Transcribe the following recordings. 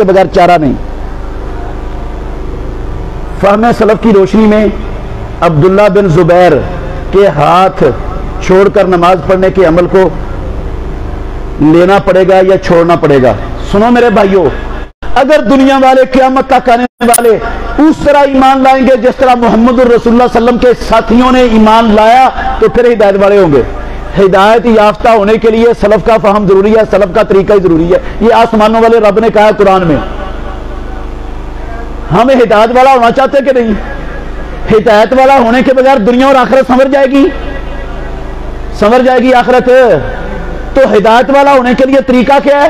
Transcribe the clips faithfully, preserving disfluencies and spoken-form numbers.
کے بغیر چارہ نہیں۔ فہم سلف کی روشنی میں عبداللہ بن زبیر کے ہاتھ چھوڑ کر نماز پڑھنے کے عمل کو لینا پڑے گا یا چھوڑنا پڑے گا؟ سنو میرے بھائیوں، اگر دنیا والے قیامت تک آنے والے اس طرح ایمان لائیں گے جس طرح محمد الرسول اللہ صلی اللہ علیہ وسلم کے ساتھیوں نے ایمان لایا تو پھر ہدایت والے ہوں گے۔ ہدایت یافتہ ہونے کے لیے سلف کا فہم ضروری ہے، سلف کا طریقہ ہی ضروری ہے۔ یہ آسمانوں والے رب نے کہا ہے قرآن میں۔ ہمیں ہدایت والا ہونا چاہتے کہ نہیں؟ ہدایت والا ہونے کے بغیر دنیا اور آخرت سنور جائے گی، سنور جائے گی آخرت۔ تو ہدایت والا ہونے کے لیے طریقہ کیا ہے؟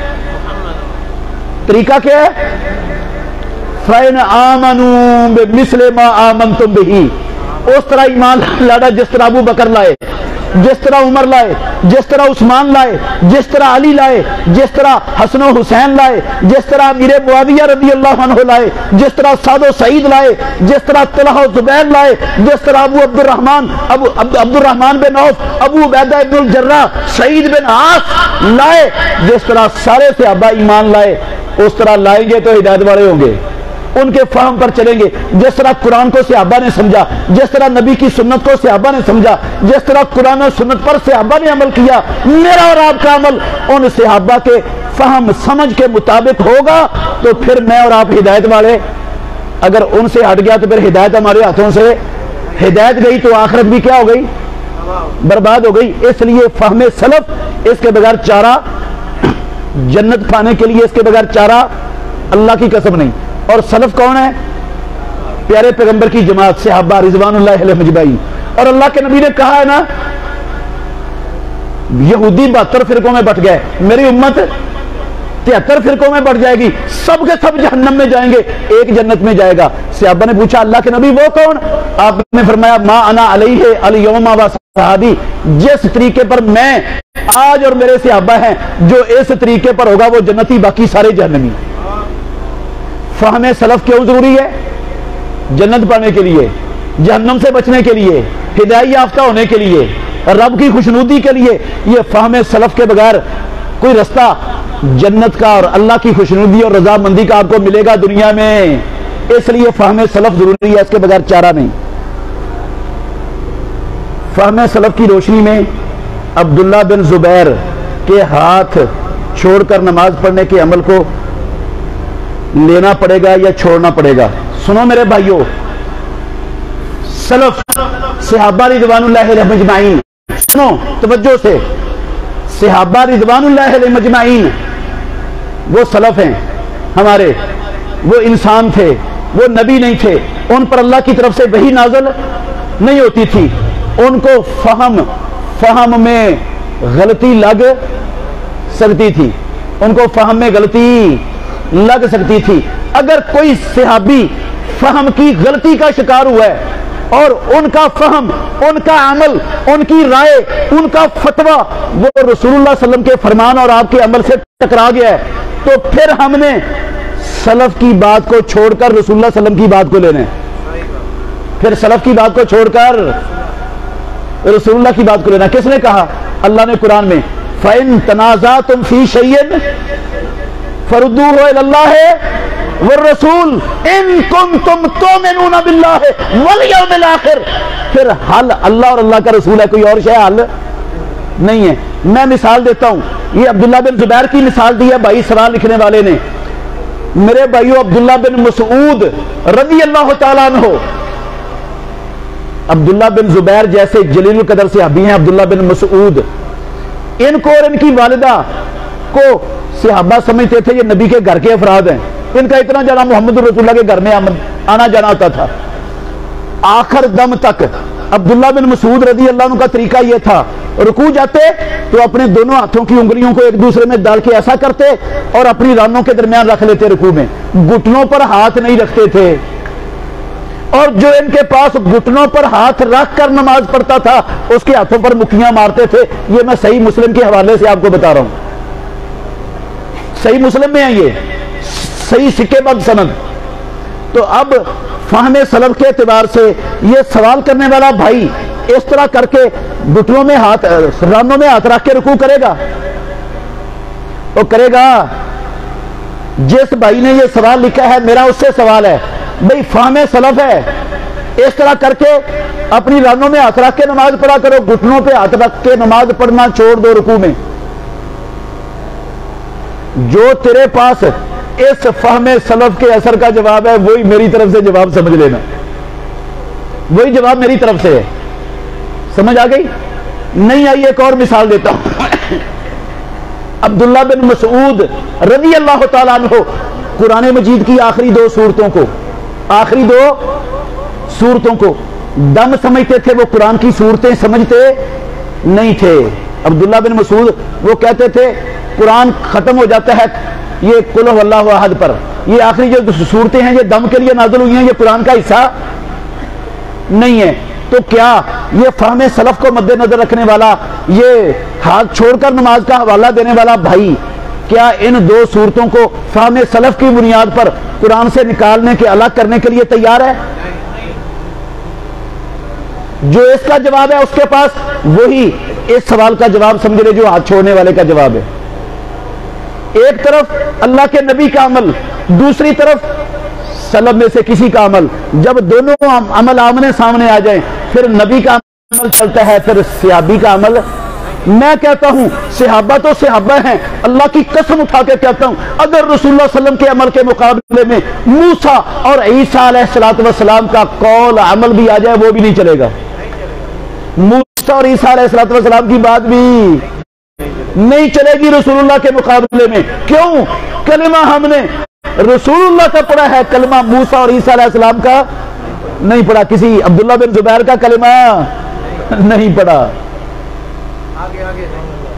طریقہ کیا ہے؟ فَإِنْ آمَنُوا بِمِثْلِ مَا آمَنْتُمْ بِهِ، اس طرح ایمان لانا جس طرح ابو بکر لائے، جس طرح عمر لائے، جس طرح عثمان لائے، جس طرح علی لائے، جس طرح حسن و حسین لائے، جس طرح امیر معاویہ رضی اللہ عنہ لائے، جس طرح سعد و سعید لائے، جس طرح طلحہ و زبیر لائے، جس طرح ابو عبد الرحمن ابو عبد الرحمن بن عوف، ابو عبیدہ بن الجراح، سعید بن عاص لائے، جس طرح سارے صحابہ ایمان لائے، اس طرح لائیں گے تو ہدایت والے ہوں گے، ان کے فہم پر چلیں گے۔ جس طرح قرآن کو صحابہ نے سمجھا، جس طرح نبی کی سنت کو صحابہ نے سمجھا، جس طرح قرآن و سنت پر صحابہ نے عمل کیا، میرا اور آپ کا عمل ان صحابہ کے فہم سمجھ کے مطابق ہوگا تو پھر میں اور آپ ہدایت والے۔ اگر ان سے ہٹ گیا تو پھر ہدایت ہمارے ہاتھوں سے ہدایت گئی تو آخرت بھی کیا ہو گئی؟ برباد ہو گئی۔ اس لیے فہم سلف، اس کے بغیر چارہ، جنت پانے کے لیے اس کے بغیر چارہ اللہ کی قسم نہیں۔ اور سلف کون ہے؟ پیارے پیغمبر کی جماعت، صحابہ رضوان اللہ علیہم اجمعین۔ اور اللہ کے نبی نے کہا ہے نا، یہودی بہتر فرقوں میں بٹ گئے، میری امت تہتر فرقوں میں بٹ جائے گی، سب کے سب جہنم میں جائیں گے، ایک جنت میں جائے گا۔ صحابہ نے پوچھا اللہ کے نبی وہ کون؟ آپ نے فرمایا ما انا علیہ الیوم و صحابی، جس طریقے پر میں آج اور میرے صحابہ ہیں، جو اس طریقے پر ہوگا وہ جنتی، باقی سارے جہنمی۔ فہم سلف کیوں ضروری ہے؟ جنت پانے کے لیے، جہنم سے بچنے کے لیے، ہدایت یافتہ ہونے کے لیے، رب کی خوشنودی کے لیے۔ یہ فہم سلف کے بغیر کوئی رستہ جنت کا اور اللہ کی خوشنودی اور رضا مندی کا آپ کو ملے گا دنیا میں۔ اس لیے فہم سلف ضروری ہے، اس کے بغیر چارہ نہیں۔ فہم سلف کی روشنی میں عبداللہ بن زبیر کے ہاتھ چھوڑ کر نماز پڑھنے کے عمل کو لینا پڑے گا یا چھوڑنا پڑے گا؟ سنو میرے بھائیوں، سلف صحابہ رضوان اللہ علیہم اجمعین، سنو توجہ سے، صحابہ رضوان اللہ علیہم اجمعین وہ سلف ہیں ہمارے، وہ انسان تھے، وہ نبی نہیں تھے، ان پر اللہ کی طرف سے وحی نازل نہیں ہوتی تھی، ان کو فہم فہم میں غلطی لگ سکتی تھی، ان کو فہم میں غلطی لگ سکتی تھی۔ اگر کوئی صحابی فہم کی غلطی کا شکار ہوا ہے اور ان کا فہم، ان کا عمل، ان کی رائے، ان کا فتویٰ وہ رسول اللہ صلی اللہ علیہ وسلم کے فرمان اور آپ کے عمل سے ٹکرا گیا ہے تو پھر ہم نے سلف کی بات کو چھوڑ کر رسول اللہ صلی اللہ علیہ وسلم کی بات کو لینا ہے، پھر سلف کی بات کو چھوڑ کر رسول اللہ کی بات کو لینا۔ کس نے کہا؟ اللہ نے قرآن میں فَإِن تَنَازَعْتُمْ فِي شَيْءٍ فَرُدُّوهُ إِلَى اللَّهِ وَالرَّسُولِ إِن كُنتُمْ تُؤْمِنُونَ بِاللَّهِ وَالْيَوْمِ الْآخِرِ۔ پھر حل اللہ اور اللہ کا رسول ہے، کوئی اور شے حل نہیں ہے۔ میں مثال دیتا ہوں، یہ عبداللہ بن زبیر کی مثال دی ہے بھائی سوال لکھنے والے نے۔ میرے بھائیو، عبداللہ بن مسعود رضی اللہ تعالیٰ عنہ، عبداللہ بن زبیر جیسے جلیل القدر صحابی ہیں عبداللہ بن مسعود، ان کو اور ان کی والدہ کو صحابہ سمجھتے تھے یہ نبی کے گھر کے افراد ہیں، ان کا اتنا جانا محمد رسول اللہ کے گھر میں آنا جانا ہوتا تھا۔ آخر دم تک عبداللہ بن مسعود رضی اللہ عنہ کا طریقہ یہ تھا، رکوع جاتے تو اپنے دونوں ہاتھوں کی انگلیوں کو ایک دوسرے میں ڈال کے ایسا کرتے اور اپنی رانوں کے درمیان رکھ لیتے رکوع میں، گھٹنوں پر ہاتھ نہیں رکھتے تھے، اور جو ان کے پاس گھٹنوں پر ہاتھ رکھ کر نماز پڑھتا تھا اس کے ہاتھوں پر مکھیاں مارتے تھے۔ یہ میں صحیح مسلم کے حوالے سے آپ کو بتا رہا ہوں، صحیح مسلم میں ہے، یہ صحیح سکے بد سند۔ تو اب فہم سلف کے اعتبار سے یہ سوال کرنے والا بھائی اس طرح کر کے گھٹنوں میں ہاتھ، رانوں میں ہاتھ رکھ کے رکوع کرے گا؟ وہ کرے گا؟ جس بھائی نے یہ سوال لکھا ہے میرا اس سے سوال ہے بھئی فہم سلف ہے اس طرح کر کے اپنی رانوں میں ہاتھ رکھ کے نماز پڑھا کرو, گھٹنوں پہ ہاتھ رکھ کے نماز پڑھنا چھوڑ دو رکوع میں. جو تیرے پاس اس فہم سلف کے اثر کا جواب ہے وہی میری طرف سے جواب سمجھ لینا, وہی جواب میری طرف سے ہے. سمجھ آ گئی؟ نہیں آئی ایک اور مثال دیتا ہوں. عبداللہ بن مسعود رضی اللہ تعالیٰ عنہ قرآن مجید کی آخری دو سورتوں کو آخری دو سورتوں کو دم سمجھتے تھے, وہ قرآن کی سورتیں سمجھتے نہیں تھے. عبداللہ بن مسعود وہ کہتے تھے قرآن ختم ہو جاتا ہے یہ قل هو اللہ احد پر, یہ آخری جو سورتیں ہیں یہ دم کے لیے نازل ہوئی ہیں, یہ قرآن کا حصہ نہیں ہے. تو کیا یہ فہم سلف کو مد نظر رکھنے والا, یہ ہاتھ چھوڑ کر نماز کا حوالہ دینے والا بھائی کیا ان دو صورتوں کو فہم سلف کی بنیاد پر قرآن سے نکالنے کے الگ کرنے کے لیے تیار ہے؟ جو اس کا جواب ہے اس کے پاس وہی اس سوال کا جواب سمجھ لے جو ہاتھ چھوڑنے والے کا جواب ہے. ایک طرف اللہ کے نبی کا عمل, دوسری طرف سلف میں سے کسی کا عمل. جب دونوں عمل آمنے سامنے آ جائیں پھر نبی کا عمل چلتا ہے, پھر صحابی کا عمل. میں کہتا ہوں صحابہ تو صحابہ ہیں, اللہ کی قسم اٹھا کے کہتا ہوں اگر رسول اللہ صلی اللہ علیہ وسلم کے عمل کے مقابلے میں موسیٰ اور عیسیٰ علیہ السلام کا قول عمل بھی آ جائے وہ بھی نہیں چلے گا. موسیٰ اور عیسیٰ علیہ السلام کی بات بھی نہیں چلے گی رسول اللہ کے مقابلے میں. کیوں؟ کلمہ ہم نے رسول اللہ کا پڑھا ہے, کلمہ موسیٰ اور عیسیٰ علیہ السلام کا نہیں پڑھا, کسی عبداللہ بن زبیر کا کلمہ نہیں پڑھا. آگے آگے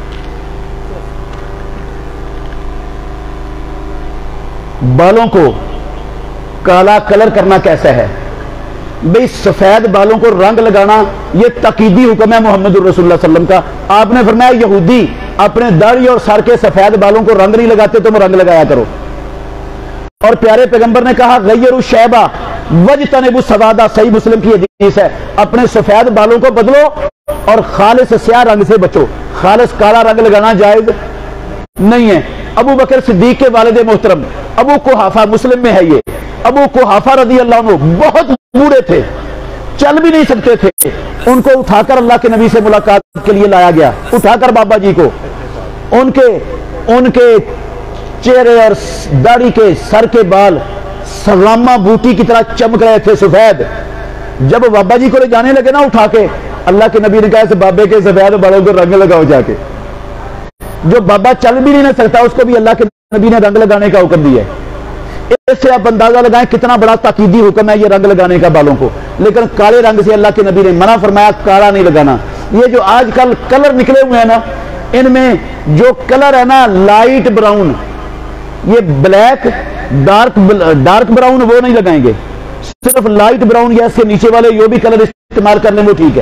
بالوں کو کالا کلر کرنا کیسا ہے؟ بھئی سفید بالوں کو رنگ لگانا یہ تقیدی حکم ہے محمد الرسول اللہ صلی اللہ علیہ وسلم کا. آپ نے فرمایا یہودی اپنے داڑھی اور سر کے سفید بالوں کو رنگ نہیں لگاتے, تم رنگ لگایا کرو. اور پیارے پیغمبر نے کہا غیروا شیبہ وجتنبوا السواد, صحیح مسلم کی حدیث ہے, اپنے سفید بالوں کو بدلو اور خالص سیاہ رنگ سے بچو. خالص کالا رنگ لگانا جائز نہیں ہے. ابو بکر صدیق کے والد محترم ابو قحافہ, مسلم میں ہے یہ, ابو قحافہ رضی اللہ عنہ بہت بوڑھے تھے, چل بھی نہیں سکتے تھے. ان کو اٹھا کر اللہ کے نبی سے ملاقات کے لیے لایا گیا, اٹھا کر بابا جی کو. ان کے ان کے چہرے اور داڑھی کے سر کے بال سلامہ بوٹی کی طرح چمک رہے تھے سفید. جب بابا جی کو لے جانے لگے نا اٹھا کے, اللہ کے نبی نے کہا بابے کے سفید بالوں کو رنگ لگاؤ جا کے. جو بابا چل بھی نہیں سکتا اس کو بھی اللہ کے نبی نے رنگ لگانے کا حکم دیا ہے. اس سے آپ اندازہ لگائیں کتنا بڑا تاکیدی حکم ہے یہ رنگ لگانے کا بالوں کو. لیکن کالے رنگ سے اللہ کے نبی نے منع فرمایا, کالا نہیں لگانا. یہ جو آج کل کلر نکلے ہوئے ہیں نا, ان میں جو کلر ہے نا لائٹ براؤن, یہ بلیک ڈارک ڈارک براؤن وہ نہیں لگائیں گے, صرف لائٹ براؤن یا اس کے نیچے والے جو بھی کلر استعمال کر لیں وہ ٹھیک ہے.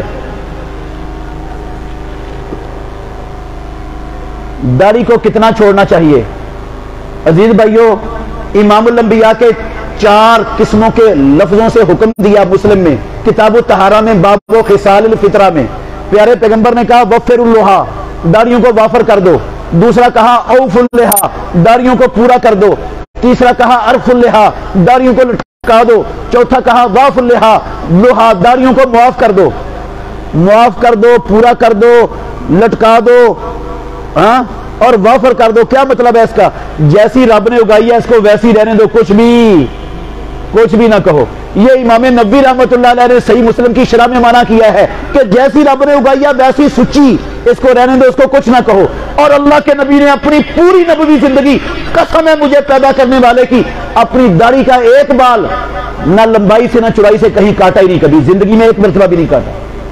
داڑھی کو کتنا چھوڑنا چاہیے؟ عزیز بھائیو, امام الانبیاء کے چار قسموں کے لفظوں سے حکم دیا مسلم میں, کتاب الطہارہ میں, باب و خصال الفطرہ میں. پیارے پیغمبر نے کہا وفر اللحا, داڑھیوں کو وافر کر دو. دوسرا کہا اوف اللحا, داڑھیوں کو پورا کر دو. تیسرا کہا عرف اللحا, داڑھیوں کو لٹکا دو. چوتھا کہا واف اللحا, لحا داڑھیوں کو معاف کر دو. معاف کر دو, پورا کر دو, لٹکا دو, ہاں اور وافر کر دو. کیا مطلب ہے اس کا؟ جیسی رب نے اگائی ہے اس کو ویسی رہنے دو, کچھ بھی کچھ بھی نہ کہو. یہ امام نبوی رحمۃ اللہ علیہ نے صحیح مسلم کی شرح میں منع کیا ہے کہ جیسی رب نے اگائی ہے ویسی سچی اس کو رہنے دو, اس کو کچھ نہ کہو. اور اللہ کے نبی نے اپنی پوری نبوی زندگی, قسم ہے مجھے پیدا کرنے والے کی, اپنی داڑھی کا ایک بال نہ لمبائی سے نہ چوڑائی سے کہیں کاٹا ہی نہیں, کبھی زندگی میں ایک مرتبہ بھی نہیں کاٹا.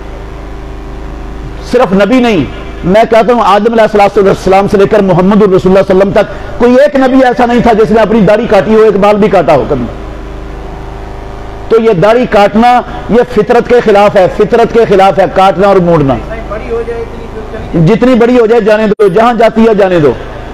صرف نبی نہیں, میں کہتا ہوں آدم علیہ السلام سے لے کر محمد الرسول اللہ صلی اللہ علیہ وسلم تک کوئی ایک نبی ایسا نہیں تھا جس نے اپنی داڑھی کاٹی ہو, ایک بال بھی کاٹا ہو کبھی. تو یہ داڑھی کاٹنا یہ فطرت کے خلاف ہے, فطرت کے خلاف ہے کاٹنا اور موڑنا. جتنی بڑی ہو جائے جانے دو, جہاں جاتی ہے جانے دو.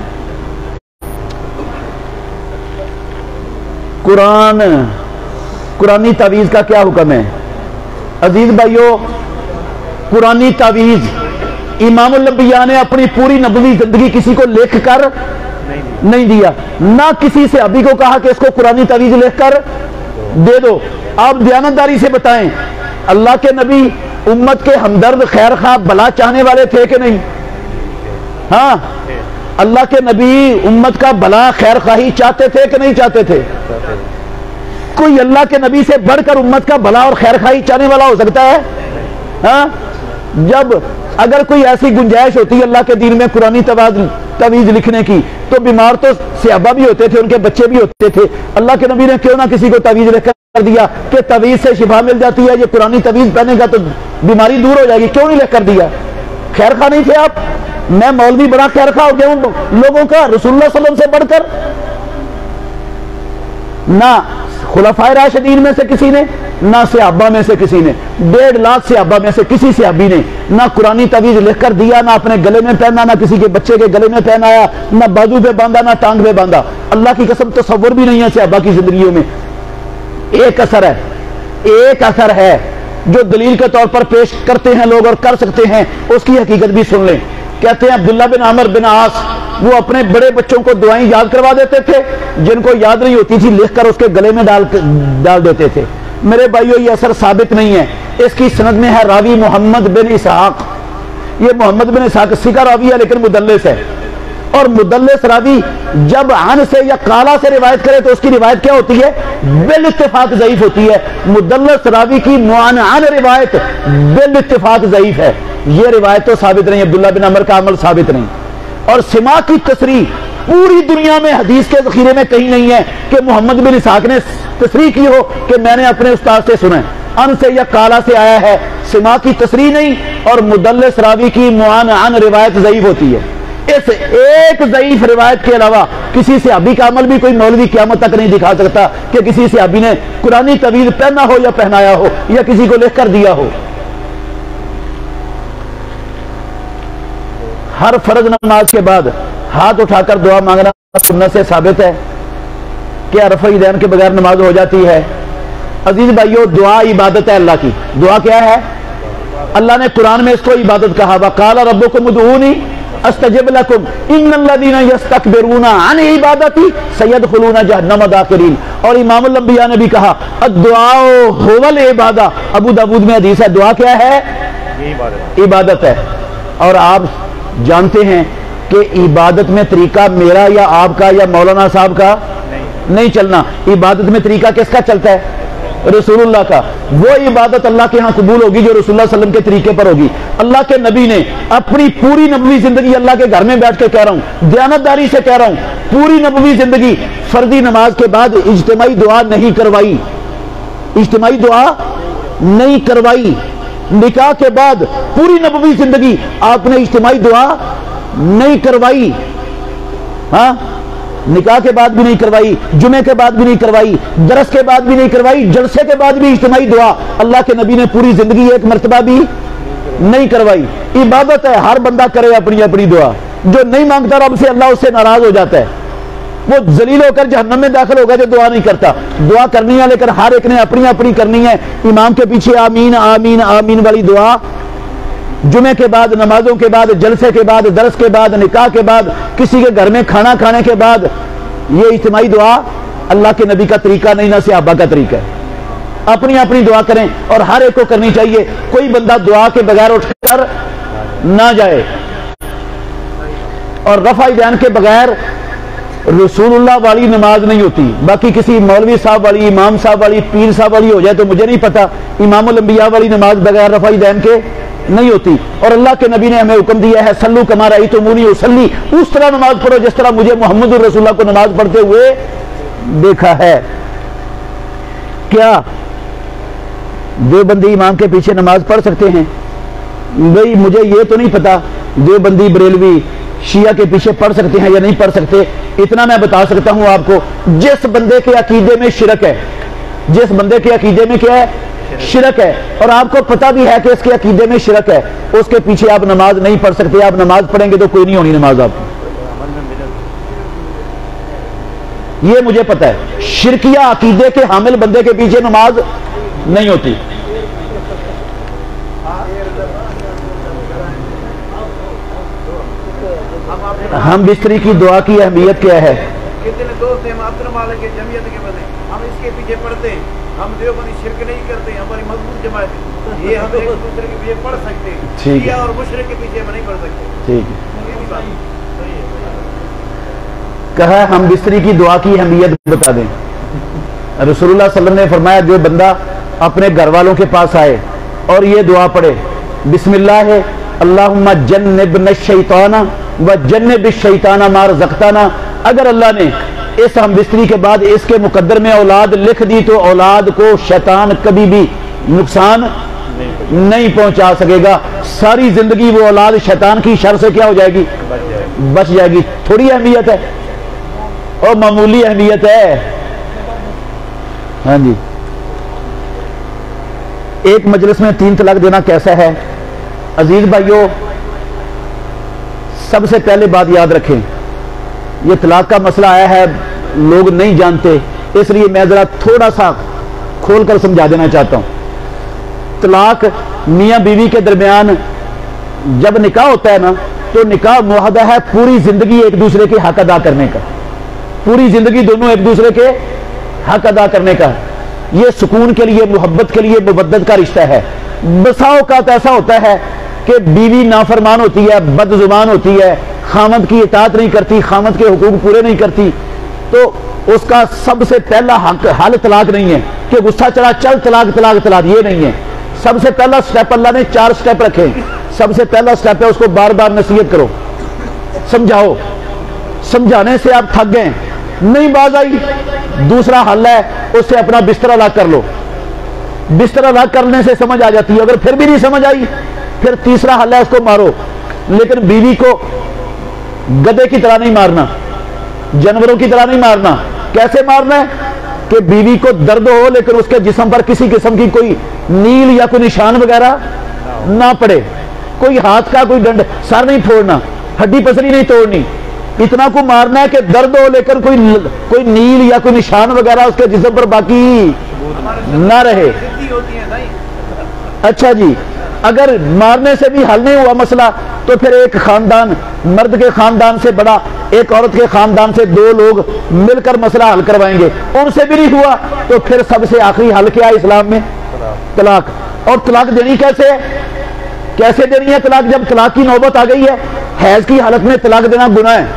قرآن قرآنی تعویذ کا کیا حکم ہے؟ عزیز بھائیو, قرآنی تعویذ امام الانبیاء نے اپنی پوری نبوی زندگی کسی کو لکھ کر نہیں دیا. نہ کسی سے ابھی کو کہا کہ اس کو قرآنی تعویذ لکھ کر دے دو. آپ دیانتداری سے بتائیں اللہ کے نبی امت کے ہمدرد خیر خواہ بلا چاہنے والے تھے کہ نہیں؟ ہاں اللہ کے نبی امت کا بلا خیر خواہی چاہتے تھے کہ نہیں چاہتے تھے؟ کوئی اللہ کے نبی سے بڑھ کر امت کا بھلا اور خیر خواہی چاہنے والا ہو سکتا ہے؟ ہاں جب اگر کوئی ایسی گنجائش ہوتی اللہ کے دین میں قرآنی تعویذ لکھنے کی تو بیمار تو صحابہ بھی ہوتے تھے, ان کے بچے بھی ہوتے تھے. اللہ کے نبی نے کیوں نہ کسی کو تعویذ لکھ کر دیا کہ تعویذ سے شفا مل جاتی ہے, یہ قرآنی تعویذ پہنے گا تو بیماری دور ہو جائے گی, کیوں نہیں لکھ کر دیا؟ خیر خواہ نہیں تھے آپ؟ میں مولوی بڑا خیر خواہ ہو گیا ان لوگوں کا رسول اللہ صلی اللہ علیہ وسلم سے بڑھ کر؟ نہ خلفائے راشدین میں سے کسی نے, نہ صحابہ میں سے کسی نے, ڈیڑھ لاکھ صحابہ میں سے کسی صحابی نے نہ قرآنی تعویذ لکھ کر دیا, نہ اپنے گلے میں پہنا, نہ کسی کے بچے کے گلے میں پہنایا, نہ بازو پہ باندھا, نہ ٹانگ پہ باندھا. اللہ کی قسم تصور بھی نہیں ہے صحابہ کی زندگیوں میں. ایک اثر ہے, ایک اثر ہے جو دلیل کے طور پر پیش کرتے ہیں لوگ اور کر سکتے ہیں, اس کی حقیقت بھی سن لیں. کہتے ہیں عبداللہ بن عمر بن عاص وہ اپنے بڑے بچوں کو دعائیں یاد کروا دیتے تھے, جن کو یاد نہیں ہوتی تھی لکھ کر اس کے گلے میں ڈال ڈال دیتے تھے. میرے بھائیو یہ اثر ثابت نہیں ہے. اس کی سند میں ہے راوی محمد بن اسحاق. یہ محمد بن اسحاق سکا راوی ہے لیکن مدلس ہے, اور مدلس راوی جب عن سے یا قالا سے روایت کرے تو اس کی روایت کیا ہوتی ہے؟ بالاتفاق ضعیف ہوتی ہے. مدلس راوی کی معن عن روایت بالاتفاق ضعیف ہے. یہ روایت تو ثابت نہیں, عبداللہ بن عمر کا عمل ثابت نہیں. اور سما کی تصریح پوری دنیا میں حدیث کے ذخیرے میں کہیں نہیں ہے کہ محمد بن اسحاق نے تصریح کی ہو کہ میں نے اپنے استاد سے سنا ہے. ان سے یا قالا سے آیا ہے, سما کی تصریح نہیں, اور مدلس راوی کی معن عن روایت ضعیف ہوتی ہے. اس ایک ضعیف روایت کے علاوہ کسی صحابی کا عمل بھی کوئی مولوی قیامت تک نہیں دکھا سکتا کہ کسی صحابی نے قرآنی تعویذ پہنا ہو یا پہنایا ہو یا کسی کو لکھ کر دیا ہو. ہر فرض نماز کے بعد ہاتھ اٹھا کر دعا مانگنا سنت سے ثابت ہے. کیا رفع یدین کے بغیر نماز ہو جاتی ہے؟ عزیز بھائیو دعا عبادت ہے اللہ کی. دعا کیا ہے؟ اللہ نے قرآن میں اس کو عبادت کہا, وَقَالَ رَبُّكُمُ ادْعُونِي استجب لکم ان الذین یستکبرون عن عبادتی سیدخلون جہنم داخرین. اور امام الانبیاء نے بھی کہا الدعاء هو العبادہ. ابو داود میں حدیث ہے دعا کیا ہے؟ عبادت ہے. اور آپ جانتے ہیں کہ عبادت میں طریقہ میرا یا آپ کا یا مولانا صاحب کا نہیں چلنا. عبادت میں طریقہ کس کا چلتا ہے؟ رسول اللہ کا. وہ عبادت اللہ کے ہاں قبول ہوگی جو رسول اللہ صلی اللہ علیہ وسلم کے طریقے پر ہوگی. اللہ کے نبی نے اپنی پوری نبوی زندگی, اللہ کے گھر میں بیٹھ کے کہہ رہا ہوں, دیانتداری سے کہہ رہا ہوں, پوری نبوی زندگی فردی نماز کے بعد اجتماعی دعا نہیں کروائی. اجتماعی دعا نہیں کروائی. نکاح کے بعد پوری نبوی زندگی آپ نے اجتماعی دعا نہیں کروائی. ہاں نکاح کے بعد بھی نہیں کروائی, جمعے کے بعد بھی نہیں کروائی, درس کے بعد بھی نہیں کروائی, جلسے کے بعد بھی اجتماعی دعا اللہ کے نبی نے پوری زندگی ایک مرتبہ بھی نہیں کروائی. عبادت ہے, ہر بندہ کرے اپنی اپنی دعا. جو نہیں مانگتا رب سے اللہ اس سے ناراض ہو جاتا ہے, وہ ذلیل ہو کر جہنم میں داخل ہوگا جو دعا نہیں کرتا. دعا کرنی ہے لیکن ہر ایک نے اپنی اپنی کرنی ہے. امام کے پیچھے آمین آمین آمین والی دعا جمعے کے بعد, نمازوں کے بعد, جلسے کے بعد, درس کے بعد, نکاح کے بعد, کسی کے گھر میں کھانا کھانے کے بعد, یہ اجتماعی دعا اللہ کے نبی کا طریقہ نہیں, نہ صحابہ کا طریقہ ہے. اپنی اپنی دعا کریں اور ہر ایک کو کرنی چاہیے. کوئی بندہ دعا کے بغیر اٹھ کر نہ جائے. اور رفع یدین کے بغیر رسول اللہ والی نماز نہیں ہوتی. باقی کسی مولوی صاحب والی, امام صاحب والی, پیر صاحب والی ہو جائے تو مجھے نہیں پتا. امام الانبیاء والی نماز بغیر رفع یدین کے نہیں ہوتی. اور اللہ کے نبی نے ہمیں حکم دیا ہے صلو کما رأیتمونی اصلی, اس طرح نماز پڑھو جس طرح مجھے محمد رسول اللہ کو نماز پڑھتے ہوئے دیکھا ہے. کیا دیوبندی امام کے پیچھے نماز پڑھ سکتے ہیں؟ بھئی مجھے یہ تو نہیں پتا دیوبندی بریلوی شیعہ کے پیچھے پڑھ سکتے ہیں یا نہیں پڑھ سکتے. اتنا میں بتا سکتا ہوں آپ کو, جس بندے کے عقیدے میں شرک ہے, جس بندے کے عقیدے میں کیا ہے؟ شرک ہے, اور آپ کو پتا بھی ہے کہ اس کے عقیدے میں شرک ہے, اس کے پیچھے آپ نماز نہیں پڑھ سکتے. آپ نماز پڑھیں گے تو کوئی نہیں ہونی نماز آپ کو, یہ مجھے پتا ہے. شرکیہ عقیدے کے حامل بندے کے پیچھے نماز نہیں ہوتی. ہم آپ ہم بستری کی دعا کی اہمیت کیا ہے؟ کتنے دوست ہیں ہم اپنا مالک جمعیت کے بنے، ہم اس کے پیچھے پڑھتے ہیں، ہم دیوبندی شرک نہیں کرتے، ہماری مضبوط جماعت ہے، یہ ہم ایک دوسرے کے پیچھے پڑھ سکتے ہیں، شیعہ اور مشرک کے پیچھے ہم نہیں پڑھ سکتے۔ ٹھیک ہے، کہا ہم بستری کی دعا کی اہمیت بتا دیں۔ رسول اللہ صلی اللہ علیہ وسلم نے فرمایا جو بندہ اپنے گھر والوں کے پاس آئے اور یہ دعا پڑھے، بسم اللہ ہے اللہم جنبنا الشیطان و جنب الشیطان ما رزقتنا، اگر اللہ نے اس ہم بستری کے بعد اس کے مقدر میں اولاد لکھ دی تو اولاد کو شیطان کبھی بھی نقصان نہیں پہنچا سکے گا، ساری زندگی وہ اولاد شیطان کی شر سے کیا ہو جائے گی؟ بچ جائے گی۔ تھوڑی اہمیت ہے اور معمولی اہمیت ہے۔ ہاں جی، ایک مجلس میں تین طلاق دینا کیسا ہے؟ عزیز بھائیوں، سب سے پہلے بات یاد رکھیں، یہ طلاق کا مسئلہ آیا ہے، لوگ نہیں جانتے، اس لیے میں ذرا تھوڑا سا کھول کر سمجھا دینا چاہتا ہوں۔ طلاق میاں بیوی کے درمیان جب نکاح ہوتا ہے نا تو نکاح معاہدہ ہے پوری زندگی ایک دوسرے کے حق ادا کرنے کا، پوری زندگی دونوں ایک دوسرے کے حق ادا کرنے کا۔ یہ سکون کے لیے، محبت کے لیے، مودت کا رشتہ ہے۔ بسا اوقات ایسا ہوتا ہے کہ بیوی نافرمان ہوتی ہے، بد زبان ہوتی ہے، خامد کی اطاعت نہیں کرتی، خامد کے حقوق پورے نہیں کرتی، تو اس کا سب سے پہلا حق حل طلاق نہیں ہے کہ غصہ چڑھا چل طلاق طلاق طلاق، یہ نہیں ہے۔ سب سے پہلا سٹیپ اللہ نے چار سٹیپ رکھے، سب سے پہلا سٹیپ ہے اس کو بار بار نصیحت کرو، سمجھاؤ، سمجھانے سے آپ تھک گئے نہیں باز آئی، دوسرا حل ہے اس سے اپنا بستر الگ کر لو، بستر الگ کرنے سے سمجھ آ جاتی ہے، اگر پھر بھی نہیں سمجھ آئی پھر تیسرا حل ہے اس کو مارو، لیکن بیوی کو گدے کی طرح نہیں مارنا، جانوروں کی طرح نہیں مارنا۔ کیسے مارنا ہے کہ بیوی کو درد ہو لیکن اس کے جسم پر کسی قسم کی کوئی نیل یا کوئی نشان وغیرہ نہ پڑے، کوئی ہاتھ کا کوئی ڈنڈ، سر نہیں پھوڑنا، ہڈی پسلی نہیں توڑنی، اتنا کو مارنا ہے کہ درد ہو لیکن کوئی کوئی نیل یا کوئی نشان وغیرہ اس کے جسم پر باقی نہ رہے۔ اچھا جی، اگر مارنے سے بھی حل نہیں ہوا مسئلہ تو پھر ایک خاندان، مرد کے خاندان سے بڑا ایک عورت کے خاندان سے دو لوگ مل کر مسئلہ حل کروائیں گے، ان سے بھی نہیں ہوا تو پھر سب سے آخری حل کیا ہے اسلام میں؟ طلاق۔ اور طلاق دینی کیسے ہے؟ کیسے دینی ہے طلاق؟ جب طلاق کی نوبت آ گئی ہے، حیض کی حالت میں طلاق دینا گناہ ہے،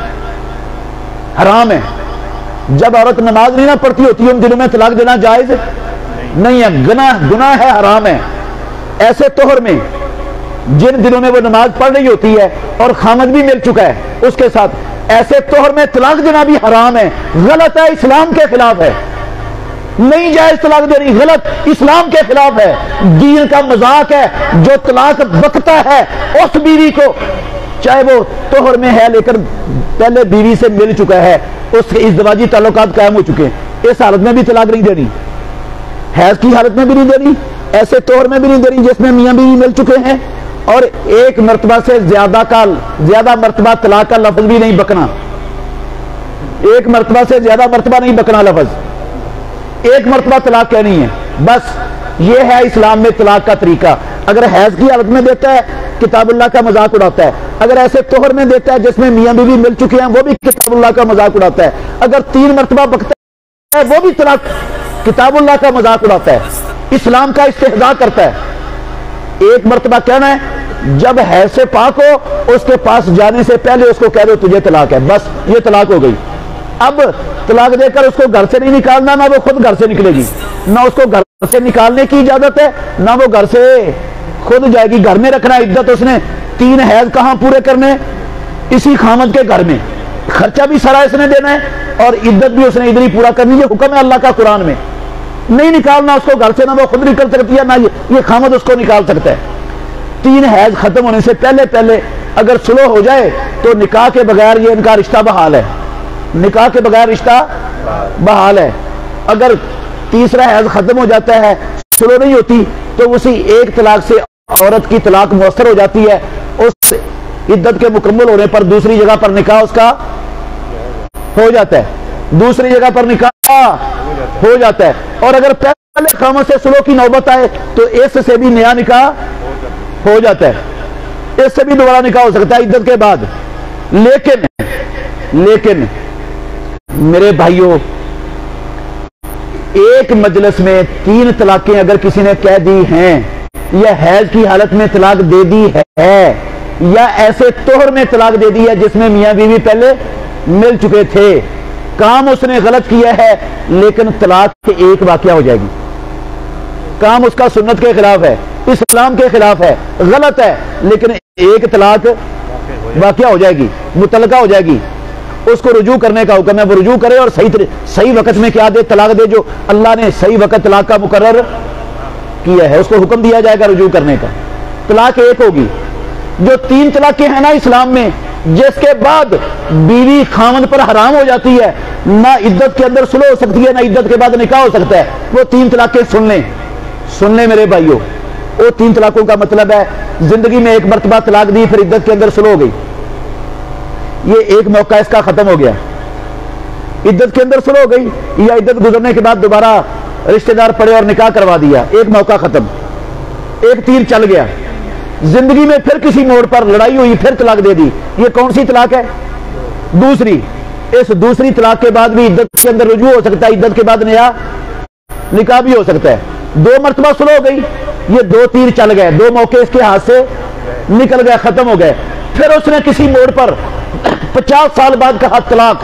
حرام ہے۔ جب عورت نماز نہیں نہ پڑھتی ہوتی ان دنوں میں طلاق دینا جائز نہیں ہے، گناہ گناہ ہے، حرام ہے۔ ایسے طہر میں جن دنوں میں وہ نماز پڑھ رہی ہوتی ہے اور خامد بھی مل چکا ہے اس کے ساتھ، ایسے طہر میں طلاق دینا بھی حرام ہے، غلط ہے، اسلام کے خلاف ہے، نہیں جائز طلاق دینی، غلط، اسلام کے خلاف ہے، دین کا مذاق ہے۔ جو طلاق بکتا ہے اس بیوی کو، چاہے وہ طہر میں ہے لیکن پہلے بیوی سے مل چکا ہے، اس سے ازدواجی تعلقات قائم ہو چکے ہیں، اس حالت میں بھی طلاق نہیں دینی، حیض کی حالت میں بھی نہیں دینی، ایسے طور میں بھی نہیں دینی جس میں میاں بیوی مل چکے ہیں، اور ایک مرتبہ سے زیادہ کا زیادہ مرتبہ طلاق کا لفظ بھی نہیں بکنا، ایک مرتبہ سے زیادہ مرتبہ نہیں بکنا لفظ، ایک مرتبہ طلاق کہنی ہے بس۔ یہ ہے اسلام میں طلاق کا طریقہ۔ اگر حیض کی حالت میں دیتا ہے کتاب اللہ کا مذاق اڑاتا ہے، اگر ایسے طہر میں دیتا ہے جس میں میاں بیوی مل چکے ہیں وہ بھی کتاب اللہ کا مذاق اڑاتا ہے، اگر تین مرتبہ بکتا ہے وہ بھی طلاق کتاب اللہ کا مذاق اڑاتا ہے، اسلام کا استہزاء کرتا ہے۔ ایک مرتبہ کہنا ہے، جب حیض سے پاک ہو اس کے پاس جانے سے پہلے اس کو کہہ دو تجھے طلاق ہے، بس یہ طلاق ہو گئی۔ اب طلاق دے کر اس کو گھر سے نہیں نکالنا، نہ وہ خود گھر سے نکلے گی، نہ اس کو گھر سے نکالنے کی اجازت ہے، نہ وہ گھر سے خود جائے گی، گھر میں رکھنا۔ عدت اس نے تین حیض کہاں پورے کرنے؟ اسی خامد کے گھر میں، خرچہ بھی سارا اس نے دینا ہے اور عدت بھی اس نے ادھر ہی پورا کرنی ہے، حکم ہے اللہ کا قرآن میں، نہیں نکالنا اس کو گھر سے، نہ وہ خود نکل سکتی ہے نہ یہ خامد اس کو نکال سکتا ہے۔ تین حیض ختم ہونے سے پہلے پہلے اگر صلح ہو جائے تو نکاح کے بغیر یہ ان کا رشتہ بحال ہے، نکاح کے بغیر رشتہ بحال ہے۔ اگر تیسرا حیض ختم ہو جاتا ہے، صلح نہیں ہوتی، تو اسی ایک طلاق سے عورت کی طلاق مؤثر ہو جاتی ہے، اس عدت کے مکمل ہونے پر دوسری جگہ پر نکاح اس کا ہو جاتا ہے، دوسری جگہ پر نکاح ہو جاتا ہے۔ اور اگر پہلے خامد سے صلح کی نوبت آئے تو اس سے بھی نیا نکاح ہو جاتا ہے، اس سے بھی دوبارہ نکاح ہو سکتا ہے عدت کے بعد۔ लेकिन लेकिन मेरे भाइयों, एक मजलिस में तीन तलाकें अगर किसी ने कह दी हैं, या हैज की हालत में तलाक दे दी है, या ऐसे तोहर में तलाक दे दी है जिसमें मियां बीवी पहले मिल चुके थे, काम उसने गलत किया है, लेकिन तलाक एक वाकया हो जाएगी। काम उसका सुन्नत के खिलाफ है, इस्लाम के खिलाफ है, गलत है, लेकिन एक तलाक वाकया हो जाएगी, मुतलका हो जाएगी। उसको रुजू करने का हुक्म है, वो रुजू करे और सही सही वक्त में क्या दे, तलाक दे, जो अल्लाह ने सही वक्त तलाक का मुकर्रर किया है, उसको हुक्म दिया जाएगा रुजू करने का। तलाक एक होगी। जो तीन तलाकें हैं ना इस्लाम में, जिसके बाद बीवी खामद पर हराम हो जाती है, ना इद्दत के अंदर सुलह हो सकती है, ना इद्दत के बाद निकाह हो सकता है, वो तीन तलाकें सुन लें, सुन लें मेरे भाइयों। वो तीन तलाकों का मतलब है जिंदगी में एक मरतबा तलाक दी, फिर इद्दत के अंदर सुलह हो गई, ये एक मौका इसका खत्म हो गया। इद्दत के अंदर सुलह हो गई, या इद्दत गुजरने के बाद दोबारा रिश्तेदार पड़े और निकाह करवा दिया, एक मौका खत्म, एक तीर चल गया। जिंदगी में फिर किसी मोड़ पर लड़ाई हुई, फिर तलाक दे दी, ये कौन सी तलाक है? दूसरी। इस दूसरी तलाक के बाद भी इद्दत के अंदर रुजू हो सकता है, इद्दत के बाद नया निकाह भी हो सकता है। दो मरतबा सुलह हो गई, ये दो तीर चल गए, दो मौके इसके हाथ से निकल गए, खत्म हो गए। फिर उसने किसी मोड़ पर पचास साल बाद कहा तलाक,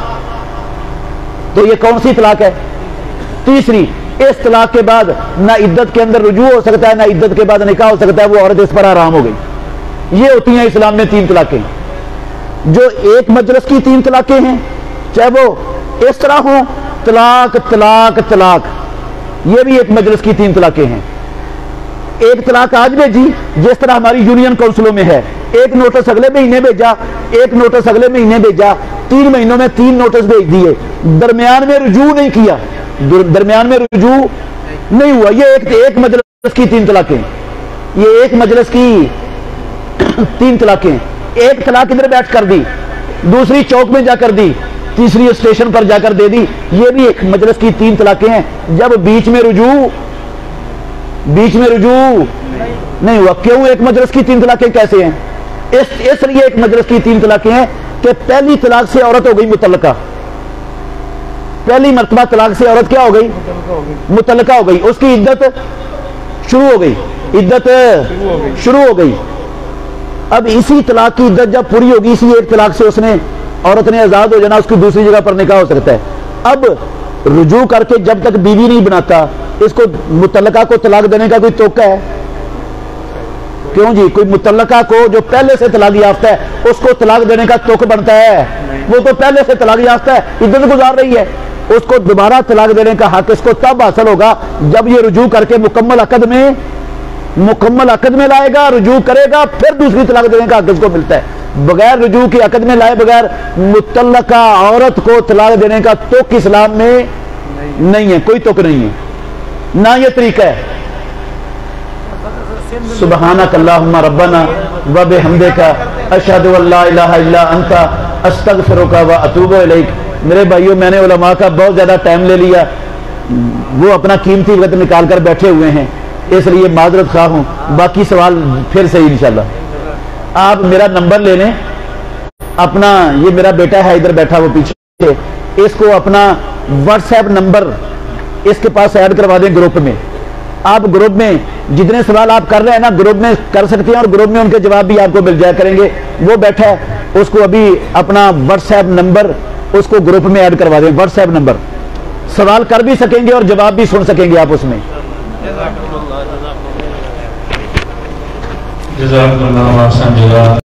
तो ये कौन सी तलाक है? तीसरी। इस तलाक के बाद ना इद्दत के अंदर रुजू हो सकता है, ना इद्दत के बाद निकाह हो सकता है, वो औरत इस पर आराम हो गई। ये होती हैं इस्लाम में तीन तलाकें। जो एक मजलिस की तीन तलाकें हैं, चाहे वो इस तरह हो, तलाक तलाक तलाक, ये भी एक मजलिस की तीन तलाकें हैं। एक तलाक आज भेजी, जिस तरह हमारी यूनियन काउंसिलों में है, एक नोटिस अगले महीने भेजा, एक नोटिस अगले महीने भेजा, तीन महीनों में तीन नोटिस भेज दिए, दरमियान में रुजू नहीं किया, दरमियान में रुजू नहीं हुआ। ये एक एक मजलिस की तीन तलाकें, ये एक मजलिस की तीन तलाकें। एक तलाक इधर बैठ कर दी, दूसरी चौक में जाकर दी, तीसरी स्टेशन पर जाकर दे दी, ये भी एक मजलिस की तीन तलाकें हैं। जब बीच में रुजू बीच में रुजू नहीं हुआ। क्यों एक मजलिस की तीन तलाकें कैसे हैं? इस इसलिए एक मजलिस की तीन तलाकें हैं कि पहली तलाक से औरत हो गई मुतल्लका, पहली मर्तबा तलाक से औरत क्या हो गई? मुतल्लका हो गई, उसकी इद्दत शुरू हो गई, इद्दत शुरू हो गई। अब इसी तलाक की इद्दत जब पूरी होगी, इसी एक तलाक से उसने औरत ने आजाद हो जाना, उसकी दूसरी जगह पर निकाह हो सकता है। अब रुजू करके जब तक बीवी नहीं बनाता, इसको मुतल्लका को तलाक देने का कोई तोका है? क्यों जी? कोई मुतल्लका को जो पहले से तलाक याफ्ता है, उसको तलाक देने का तोक बनता है? वो तो पहले से तलाक याफ्ता है, इद्दत गुजार रही है, उसको दोबारा तलाक देने का हक इसको तब हासिल होगा जब ये रुजू करके मुकम्मल अकद में मुकम्मल अकद में लाएगा, रुजू करेगा, फिर दूसरी तलाक देने का हक इसको मिलता है। बगैर रुजू के अकद में लाए बगैर मुतल्लका औरत को तलाक देने का तुक इस्लाम में नहीं, नहीं है, कोई तुक नहीं है, ना ये तरीका है। सुबहानक अल्लाहुम्मा रब्बना व बिहम्दिका अशहदु अल्ला इलाहा इल्ला अंता अस्तगफिरुका व अतूबु इलैक। मेरे भाइयों, मैंने उलमा का बहुत ज्यादा टाइम ले लिया, वो अपना कीमती वक्त निकाल कर बैठे हुए हैं, इसलिए माजरत खा हूं। बाकी सवाल फिर से इंशाल्लाह। आप मेरा नंबर ले लें, अपना, ये मेरा बेटा है इधर बैठा वो पीछे, इसको अपना व्हाट्सएप नंबर इसके पास ऐड करवा दें ग्रुप में। आप ग्रुप में जितने सवाल आप कर रहे हैं ना, ग्रुप में कर सकते हैं, और ग्रुप में उनके जवाब भी आपको मिल जाया करेंगे। वो बैठा है, उसको अभी अपना व्हाट्सएप नंबर उसको ग्रुप में ऐड करवा दें, व्हाट्सएप नंबर, सवाल कर भी सकेंगे और जवाब भी सुन सकेंगे आप उसमें। जज़ाकल्लाह